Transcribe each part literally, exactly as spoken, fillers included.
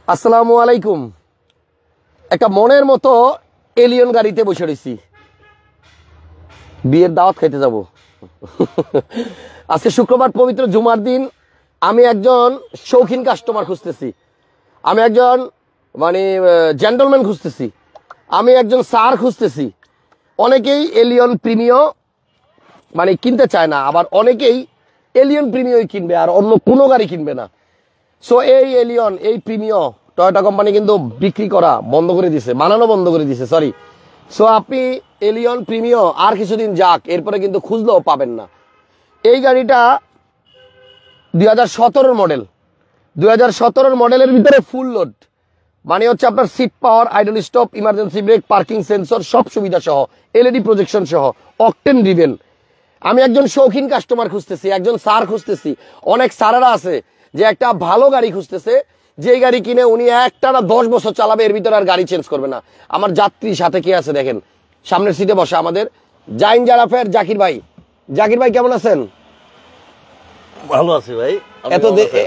আসসালামু আলাইকুম। একটা মনের মতো এলিয়ন গাড়িতে বসে রয়েছি, বিয়ের দাওয়াত খাইতে যাব। আজকে শুক্রবার, পবিত্র জুমার দিন। আমি একজন শৌখিন কাস্টমার খুঁজতেছি, আমি একজন মানে জেন্টলম্যান খুঁজতেছি, আমি একজন স্যার খুঁজতেছি। অনেকেই এলিয়ন প্রিমিও মানে কিনতে চায় না, আবার অনেকেই এলিয়ন প্রিমিওই কিনবে আর অন্য কোনো গাড়ি কিনবে না। সো এই এলিয়ন, এই প্রিমিও টয়োটা কোম্পানি কিন্তু বিক্রি করা বন্ধ করে দিছে, বানানো বন্ধ করে দিছে, সরি। সো আপনি এলিয়ন প্রিমিও আর কিছুদিন যাক, এরপরে কিন্তু খুঁজলেও পাবেন না। এই গাড়িটা দুই হাজার সতেরোর মডেল, দুই হাজার সতেরোর মডেলের ভিতরে ফুল লোড, মানে হচ্ছে আপনার seat power, idle stop, emergency brake, parking sensor, সব সুবিধা সহ, এলইডি প্রজেকশন সহ, অকটেন ড্রিভেন। আমি একজন শৌখিন কাস্টমার খুঁজতেছি, একজন স্যার খুঁজতেছি। অনেক স্যারেরা আছে যে একটা ভালো গাড়ি খুঁজতেছে, যে গাড়ি কিনে উনি একটা না দশ বছর চালাবে, এর ভিতরে আর গাড়ি চেঞ্জ করবে না। আমার যাত্রী সাথে কে আছে দেখেন, সামনের সিটে বসে আমাদের জাইন জারাফের জাকির ভাই। জাকির ভাই কেমন আছেন? ভালো আছি ভাই। এত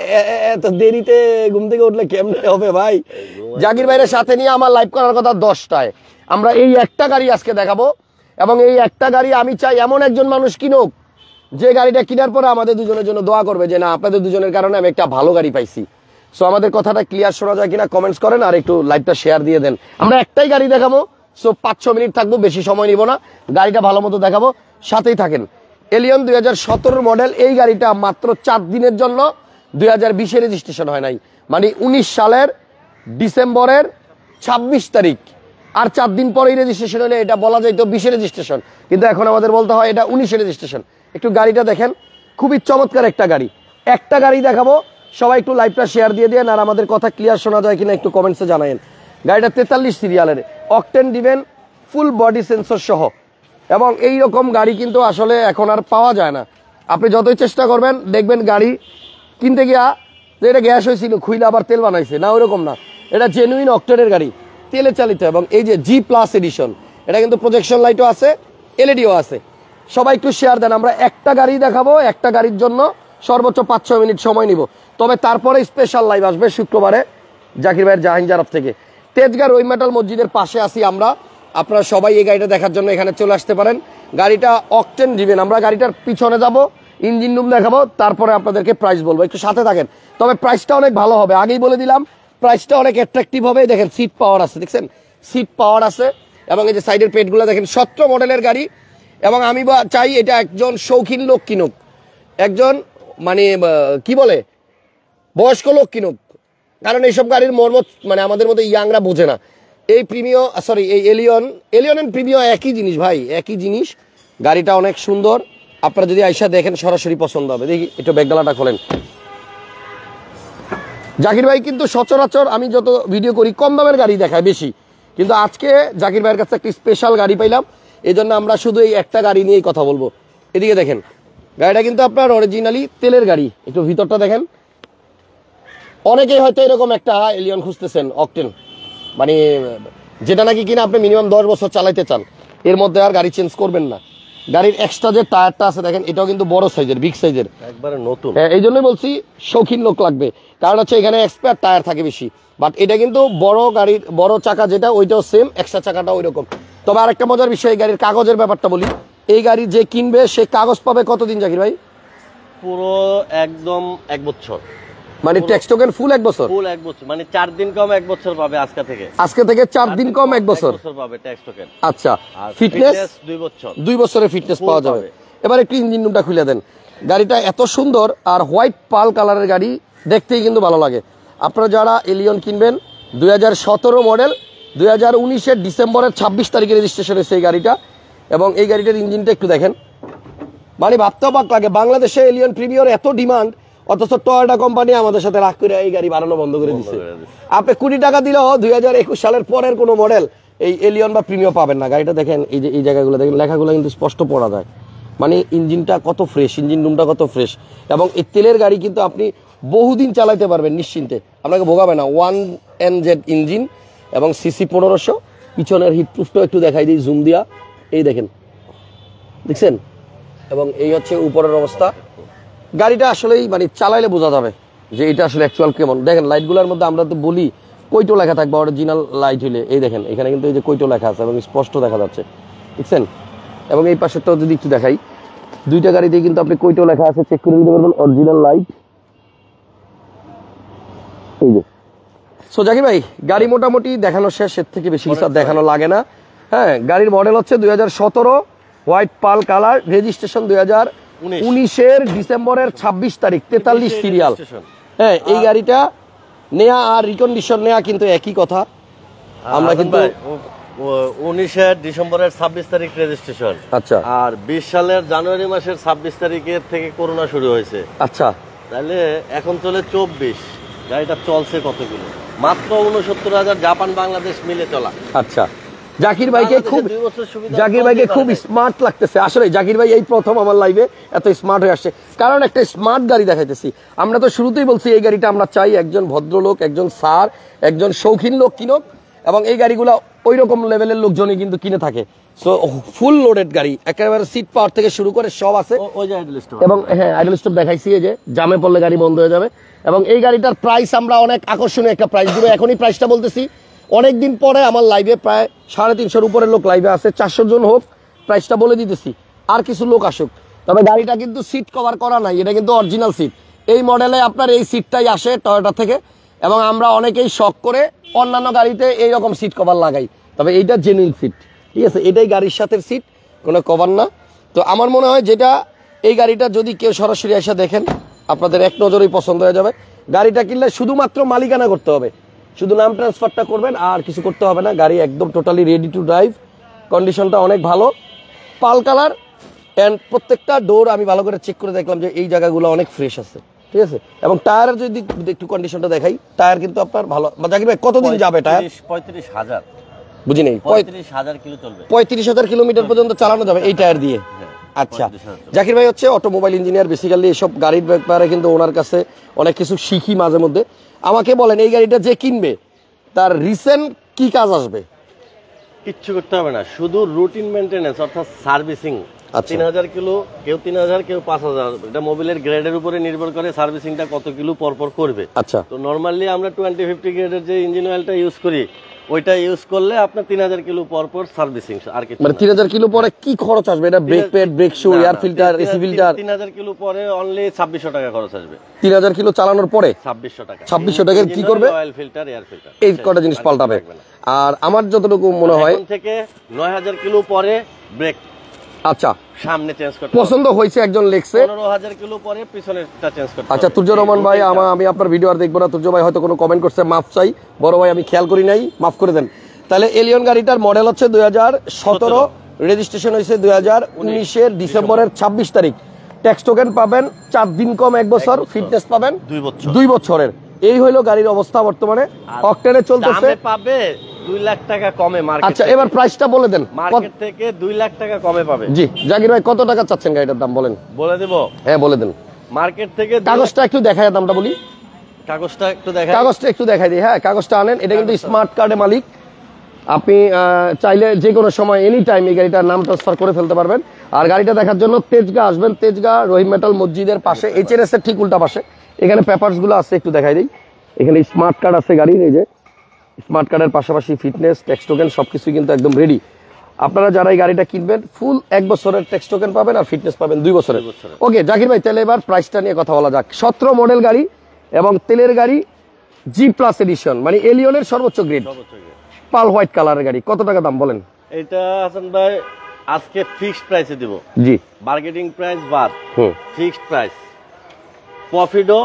এত দেরিতে ঘুম থেকে উঠলে কেমনে হবে ভাই? জাকির ভাইয়ের সাথে নিয়ে আমার লাইভ করার কথা দশটায়। আমরা এই একটা গাড়ি আজকে দেখাবো, এবং এই একটা গাড়ি আমি চাই এমন একজন মানুষ কিনুক যে গাড়িটা কেনার পরে আমাদের দুজনের জন্য দোয়া করবে যে না, আপনাদের দুজনের কারণে আমি একটা ভালো গাড়ি পাইছি। সো আমাদের কথাটা ক্লিয়ার শোনা যায় কিনা কমেন্টস করেন, আর একটু লাইভটা শেয়ার দিয়ে দেন। আমরা একটাই গাড়ি দেখাবো, সো পাঁচ ছ মিনিট থাকবো, বেশি সময় নিব না, গাড়িটা ভালো মতো দেখাবো, সাথেই থাকেন। এলিয়ন দুই হাজার সতেরোর মডেল, এই গাড়িটা মাত্র চার দিনের জন্য দুই হাজার বিশে রেজিস্ট্রেশন হয় নাই, মানে উনিশ সালের ডিসেম্বরের ছাব্বিশ তারিখ। আর চার দিন পরেই রেজিস্ট্রেশন হলে এটা বলা যায় তো বিশে রেজিস্ট্রেশন, কিন্তু এখন আমাদের বলতে হয় এটা উনিশে রেজিস্ট্রেশন। একটু গাড়িটা দেখেন, খুবই চমৎকার একটা গাড়ি। একটা গাড়ি দেখাবো, সবাই একটু লাইভটা শেয়ার দিয়ে দেন, আর আমাদের কথা ক্লিয়ার শোনা যায় কিনা একটু কমেন্টসে জানায়েন। গাড়িটা তেতাল্লিশ সিরিয়ালের, octane driven, full body sensor সহ। এবং এই রকম গাড়ি কিন্তু আসলে এখন আর পাওয়া যায় না। আপনি যতই চেষ্টা করবেন দেখবেন গাড়ি কিনতে গিয়া যে এটা গ্যাস হয়েছিল খুইলে আবার তেল বানাইছে, না ওইরকম না, এটা জেনুইন অকটেনের গাড়ি, তেলে চালিত। এবং এই যে জি প্লাস এডিশন, এটা কিন্তু প্রজেকশন লাইটও আছে, এলইডিও আছে। সবাই একটু শেয়ার দেন। আমরা একটা গাড়ি দেখাবো, একটা গাড়ির জন্য সর্বোচ্চ পাঁচ ছয় মিনিট সময় নিব, তবে তারপরে স্পেশাল লাইভ আসবে শুক্রবারে জাকির ভাইয়ের জাহিন জারাফ থেকে। তেজগাঁ রহিম মেটাল মসজিদের পাশে আছি আমরা। আপনারা সবাই এই গাড়িটা দেখার জন্য এখানে চলে আসতে পারেন। গাড়িটা অকটেন ডিভেন। আমরা গাড়িটার পিছনে যাব, ইঞ্জিন রুম দেখাবো, তারপরে আপনাদেরকে প্রাইস বলবো, একটু সাথে থাকেন। তবে প্রাইসটা অনেক ভালো হবে, আগেই বলে দিলাম, প্রাইসটা অনেক অ্যাট্রাকটিভ হবে। দেখেন সিট পাওয়ার আছে, দেখছেন সিট পাওয়ার আছে, এবং এই যে সাইডের পেটগুলো দেখেন, সতেরো মডেলের গাড়ি। এবং আমি চাই এটা একজন শৌখিন লোক কিনুক, একজন মানে কি বলে বয়স্ক লোক কিনুক, কারণ এইসব গাড়ির মর্ম মানে আমাদের মতো ইয়াংরা বোঝে না। এই প্রিমিও সরি এই এলিয়ন এলিয়ন এন্ড প্রিমিও একই জিনিস ভাই, একই জিনিস। গাড়িটা অনেক সুন্দর, আপনারা যদি আইসা দেখেন সরাসরি পছন্দ হবে। দেখি একটু ব্যাগডালাটা খোলেন। জাকির ভাই কিন্তু সচরাচর আমি যত ভিডিও করি কম দামের গাড়ি দেখায় বেশি, কিন্তু আজকে জাকির ভাইয়ের কাছে একটা স্পেশাল গাড়ি পাইলাম, এই জন্য আমরা শুধু এই একটা গাড়ি নিয়েই কথা বলবো। এদিকে দেখেন, গাড়িটা কিন্তু আপনার অরিজিনালি তেলের গাড়ি। একটু ভিতরটা দেখেন। অনেকেই হয়তো এরকম একটা এলিয়ন খুঁজতেছেন অকটেন, মানে যেটা নাকি কিনা আপনি মিনিমাম দশ বছর চালাইতে চান, এর মধ্যে আর গাড়ি চেঞ্জ করবেন না। গাড়ির এক্সট্রা যে টায়ারটা আছে দেখেন, এটাও কিন্তু বড় সাইজের, বিগ সাইজের, একবারে নতুন। এই জন্যই বলছি শৌখিন লোক লাগবে, কারণ হচ্ছে এখানে এক্সপায়ার টায়ার থাকে বেশি। বাট এটা কিন্তু বড় গাড়ির বড় চাকা যেটা, ওইটাও সেম, এক্সট্রা চাকাটা ওই রকম। তবে আরেকটা মজার বিষয়, এই গাড়ির কাগজের ব্যাপারটা বলি। এই গাড়ি যে কিনবে সে কাগজ পাবে কতদিন জাকির ভাই? পুরো একদম এক বছর, মানে ট্যাক্স টোকেন ফুল এক বছর, ফুল এক বছর, মানে চার দিন কম এক বছর পাবে আজকে থেকে। আজকে থেকে চার দিন কম এক বছর পাবে ট্যাক্স টোকেন। আচ্ছা, ফিটনেস দুই বছর, দুই বছরের ফিটনেস পাওয়া যাবে। এবার একটু ইঞ্জিন রুমটা খুলে দেন। গাড়িটা এত সুন্দর, আর হোয়াইট পাল কালারের গাড়ি, দেখতেই কিন্তু ভালো লাগে। আপনারা যারা এলিয়ন কিনবেন, দুই হাজার সতেরো মডেল, দুই হাজার উনিশের ডিসেম্বরের ছাব্বিশ তারিখে রেজিস্ট্রেশন হয়েছে এই গাড়িটা। এবং এই গাড়িটার ইঞ্জিনটা একটু দেখেন, মানে ভাবতে অবাক লাগে, বাংলাদেশে এলিয়ন প্রিমিয়র এত ডিমান্ড, অথচ টয়োটা কোম্পানি আমাদের সাথে রাগ করে এই গাড়ি বানানো বন্ধ করে দিচ্ছে। আপনি কোটি টাকা দিলেও দুই হাজার একুশ সালের পরের কোনো মডেল এই এলিয়ন বা প্রিমিয়র পাবেন না। গাড়িটা দেখেন, এই যে এই জায়গাগুলো দেখেন, লেখাগুলো কিন্তু স্পষ্ট পড়া যায়। মানে ইঞ্জিনটা কত ফ্রেশ, ইঞ্জিন রুমটা কত ফ্রেশ। এবং এই তেলের গাড়ি কিন্তু আপনি বহুদিন চালাইতে পারবেন নিশ্চিন্তে, আপনাকে ভোগাবে না। ওয়ান এন জেড ইঞ্জিন এবং সিসি পনেরোশো। পিছনের হিটপ্রুফটাও একটু দেখাই দিই জুম দিয়া, এই দেখেন, দেখছেন। এবং এই হচ্ছে উপরের অবস্থা। গাড়িটা আসলেই মানে চালাইলে বোঝা যাবে যে এটা আসলে অ্যাকচুয়াল কেমন। দেখেন লাইটগুলোর মধ্যে আমরা তো বলি কৈটো লেখা থাকবে অরিজিনাল লাইট হইলে। এই দেখেন এখানে কিন্তু এই যে কৈটো লেখা আছে এবং স্পষ্ট দেখা যাচ্ছে, দেখছেন? এবং এই পাশেরটাও যদি একটু দেখাই, দুইটা গাড়িতেই কিন্তু আপনি কৈটো লেখা আছে, চেক করে নিতে পারবেন অরিজিনাল লাইট। এই যে সো জাকির ভাই গাড়ি মোটামুটি দেখানো শেষ, এর থেকে বেশি কিছু আর দেখানো লাগে না। হ্যাঁ, গাড়ির মডেল হচ্ছে দুই হাজার সতেরো, হোয়াইট পাল কালার, রেজিস্ট্রেশন দুই হাজার উনিশের ডিসেম্বরের ছাব্বিশ তারিখ, তেতাল্লিশ সিরিয়াল। হ্যাঁ, এই গাড়িটা নেয়া আর রিকন্ডিশন নেয়া কিন্তু একই কথা। আমরা কিন্তু উনিশের ডিসেম্বরের ছাব্বিশ তারিখ রেজিস্ট্রেশন, আচ্ছা, আর বিশ সালের জানুয়ারি মাসের ছাব্বিশ তারিখের থেকে করোনা শুরু হয়েছে। আচ্ছা, তাহলে এখন চলে চব্বিশ, গাড়িটা চলছে কত কিলো? মাত্র উনসত্তর হাজার, জাপান বাংলাদেশ মিলে চলা। আচ্ছা, জাকির ভাইকে খুব জাকির ভাইকে খুব স্মার্ট লাগতেছে। আসলে জাকির ভাই এই প্রথম আমার লাইভে এত স্মার্ট হয়ে আসছে, কারণ একটা স্মার্ট গাড়ি দেখাইতেছি। আমরা তো শুরুতেই বলছি এই গাড়িটা আমরা চাই একজন ভদ্রলোক, একজন স্যার, একজন শৌখিন লোক কিনুক, এবং এই গাড়িগুলো ওই রকম লেভেলের লোকজনই কিন্তু কিনে থাকে। সো ফুল লোডেড গাড়ি, একেবারে সিট পাওয়ার থেকে শুরু করে সব আছে। এবং হ্যাঁ, আইডল স্টপ দেখাইছি, এই যে জামে পড়লে গাড়ি বন্ধ হয়ে যাবে। এবং এই গাড়িটার প্রাইস আমরা অনেক আকর্ষণীয় একটা প্রাইস দিব। এখনই প্রাইসটা বলতেছি, অনেকদিন পরে আমার লাইভে প্রায় সাড়ে তিনশোর উপরের লোক লাইভে আছে, চারশো জন হোক, প্রাইসটা বলে দিতেছি, আর কিছু লোক আসুক। তবে গাড়িটা কিন্তু সিট কভার করা নাই, এটা কিন্তু অরিজিনাল সিট। এই মডেলে আপনার এই সিটটাই আসে টয়োটা থেকে, এবং আমরা অনেকেই শখ করে অন্যান্য গাড়িতে এইরকম সিট কভার লাগাই, তবে এইটা জেনুইন সিট, ঠিক আছে? এটাই গাড়ির সাথে সিট, কোনো কভার না। তো আমার মনে হয় যেটা এই গাড়িটা যদি কেউ সরাসরি এসে দেখেন, আপনাদের এক নজরেই পছন্দ হয়ে যাবে। গাড়িটা কিনলে শুধুমাত্র মালিকানা করতে হবে, শুধু নাম ট্রান্সফারটা করবেন, আর কিছু করতে হবে না। গাড়ি একদম টোটালি রেডি টু ড্রাইভ, কন্ডিশনটা অনেক ভালো, পাল কালার, অ্যান্ড প্রত্যেকটা ডোর আমি ভালো করে চেক করে দেখলাম যে এই জায়গাগুলো অনেক ফ্রেশ আছে, ঠিক আছে? এবং টায়ারের যদি একটু কন্ডিশনটা দেখাই, টায়ার কিন্তু আপনার ভালো। জাকির ভাই কতদিন যাবে টায়ার? পঁয়ত্রিশ হাজার, বুঝি নেই, পঁয়ত্রিশ হাজার কিলো চলবে, পঁয়ত্রিশ হাজার কিলোমিটার পর্যন্ত চালানো যাবে এই টায়ার দিয়ে। আচ্ছা, জাকির ভাই হচ্ছে অটোমোবাইল ইঞ্জিনিয়ার, বেসিক্যালি এইসব গাড়ির ব্যাপারে কিন্তু ওনার কাছে অনেক কিছু শিখি মাঝে মধ্যে। আমাকে বলেন, এই গাড়িটা যে কিনবে তার রিসেন্ট কি কাজ আসবে? কিচ্ছু করতে হবে না, শুধু রুটিন মেনটেন্যান্স অর্থাৎ সার্ভিসিং। আচ্ছা, তিন হাজার কিলো, কেউ তিন হাজার, কেউ পাঁচ হাজার, এটা মোবিলের গ্রেডের উপরে নির্ভর করে সার্ভিসিংটা কত কিলো পর পর করবে। আচ্ছা, তো নর্মালি আমরা টোয়েন্টি ফিফটি গ্রেডের যে ইঞ্জিন অয়েলটা ইউজ করি, ওইটা ইউজ করলে আপনার তিন হাজার কিলো পর পর সার্ভিসিং, আর কিছু মানে তিন হাজার কিলো পরে কি খরচ আসবে? এটা brake pad, brake shoe, air filter, AC filter. তিন হাজার কিলো পরে অনলি ছাব্বিশশো টাকা খরচ আসবে। তিন হাজার কিলো চালানোর পরে ছাব্বিশশো টাকা, ছাব্বিশশো টাকার কি করবে? অয়েল ফিল্টার, এয়ার ফিল্টার, এই কটা জিনিস পাল্টাবে। আর আমার যতটুকু মনে হয় থেকে নয় হাজার কিলো পরে ব্রেক, আচ্ছা, সামনে চেঞ্জ করতে পছন্দ হয়েছে, একজন লেখছে পনেরো হাজার কিলো পরে পিছনেরটা চেঞ্জ করতে। আচ্ছা, তুর্য রহমান ভাই, আমার আমি আপনার ভিডিও আর দেখবো না। তুর্য ভাই হয়তো কোনো কমেন্ট করছে, মাফ চাই বড় ভাই, আমি খেয়াল করি নাই, মাফ করে দেন। তাহলে এলিয়ন গাড়িটার মডেল হচ্ছে দুই হাজার সতেরো, রেজিস্ট্রেশন হয়েছে দুই হাজার উনিশের ডিসেম্বরের ছাব্বিশ তারিখ। ট্যাক্স টোকেন পাবেন চার দিন কম এক বছর, ফিটনেস পাবেন দুই বছর দুই বছরের। এই হইলো গাড়ির অবস্থা বর্তমানে। অকটেনে চলতেছে, পাবে দুই লাখ টাকা কমে মার্কেট। আচ্ছা, এবার প্রাইসটা বলে দেন। মার্কেট থেকে দুই লাখ টাকা কমে পাবে। জি জাকির ভাই, কত টাকা চাচ্ছেন গাড়িটার দাম বলেন? বলে দেব, হ্যাঁ বলে দেন। মার্কেট থেকে কাগজটা একটু দেখায়, দামটা বলি। কাগজটা একটু দেখাই, কাগজটা একটু দেখাই দিই। হ্যাঁ, কাগজটা আনেন। এটা কিন্তু স্মার্ট কার্ডের মালিক, আপনি চাইলে যে কোনো সময় এনি টাইম এই গাড়িটার নাম ট্রান্সফার করে ফেলতে পারবেন। আর গাড়িটা দেখার জন্য তেজগাঁ আসবেন, তেজগাঁ রহিম মেটাল মসজিদের পাশে, এইচএনএস এর ঠিক উল্টা পাশে। এখানে পেপারস গুলো আছে, একটু দেখাই দিই। এখানে স্মার্ট কার্ড আছে গাড়ির, এই যে স্মার্ট কার্ডের পাশাপাশি ফিটনেস, ট্যাক্স টোকেন সবকিছু কিন্তু একদম রেডি। আপনারা যারা এই গাড়িটা কিনবেন, ফুল এক বছরের ট্যাক্স টোকেন পাবেন আর ফিটনেস পাবেন দুই বছরের। ওকে জাকির ভাই, তাহলে এবার প্রাইসটা নিয়ে কথা বলা যাক। সতেরো মডেল গাড়ি এবং তেলের গাড়ি, জি প্লাস এডিশন, মানে এলিয়নের সর্বোচ্চ গ্রেড, পাল হোয়াইট কালারের গাড়ি। কত টাকা দাম বলেন? এটা হাসান ভাই আজকে ফিক্সড প্রাইসে দিব। জি, মার্কেটিং প্রাইস বাদ, হুম, ফিক্সড প্রাইস। প্রফিটও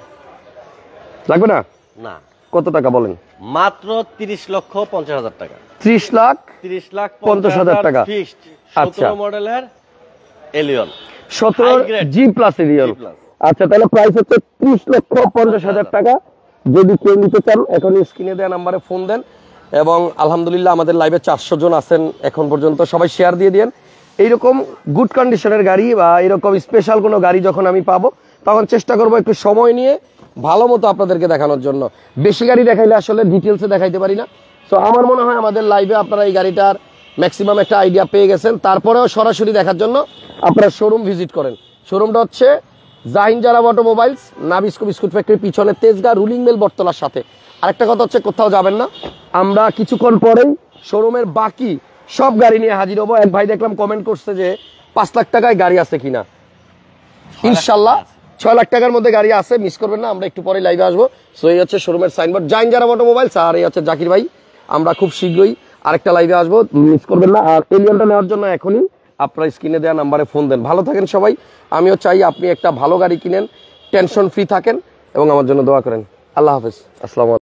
লাগবে না? না। কত টাকা বলেন? মাত্র তিরিশ লক্ষ পঞ্চাশ হাজার টাকা। ত্রিশ লাখ তিরিশ লাখ পঞ্চাশ হাজার টাকা ফিক্সড। আচ্ছা, সতেরো মডেলের এলিয়ন, সতেরো জি প্লাস এলিয়ন। আচ্ছা, তাহলে প্রাইস হচ্ছে ত্রিশ লক্ষ পঞ্চাশ হাজার টাকা। যদি কেউ নিতে চান, এখন স্ক্রিনে দেওয়া নাম্বারে ফোন দেন। এবং আলহামদুলিল্লাহ আমাদের লাইভে চারশো জন আছেন এখন পর্যন্ত, সবাই শেয়ার দিয়ে দিন। এইরকম গুড কন্ডিশনের গাড়ি বা এরকম স্পেশাল কোনো গাড়ি যখন আমি পাবো, তখন চেষ্টা করবো একটু সময় নিয়ে ভালো মতো আপনাদেরকে দেখানোর জন্য। বেশি গাড়ি দেখাইলে আসলে ডিটেলসে দেখাইতে পারি না। তো আমার মনে হয় আমাদের লাইভে আপনারা এই গাড়িটার ম্যাক্সিমাম একটা আইডিয়া পেয়ে গেছেন। তারপরেও সরাসরি দেখার জন্য আপনারা শোরুম ভিজিট করেন। শোরুমটা হচ্ছে জাহিন জারাব অটোমোবাইলস, নাবিস্কো বিস্কুট ফ্যাক্টরির পিছনে, তেজগাঁ রুলিং মিল বটতলার সাথে। আরেকটা কথা হচ্ছে কোথাও যাবেন না, আমরা কিছুক্ষণ পরেই শোরুমের বাকি সব গাড়ি নিয়ে হাজির হবো। এক ভাই দেখলাম কমেন্ট করছে যে পাঁচ লাখ টাকায় গাড়ি আছে কিনা, ইনশাল্লাহ ছয় লাখ টাকার মধ্যে গাড়ি আছে, মিস করবেন না। আমরা একটু পরে লাইভে আসবো। সো এই হচ্ছে শোরুমের সাইনবোর্ড, জাইন যারা অটোমোবাইলস, আর এই হচ্ছে জাকির ভাই। আমরা খুব শীঘ্রই আরেকটা লাইভে আসবো, মিস করবেন না। আর এলিয়নটা নেওয়ার জন্য এখনই আপনার স্ক্রিনে দেওয়া নাম্বারে ফোন দেন। ভালো থাকেন সবাই, আমিও চাই আপনি একটা ভালো গাড়ি কিনেন, টেনশন ফ্রি থাকেন এবং আমার জন্য দোয়া করেন। আল্লাহ হাফেজ, আসসালামু আলাইকুম।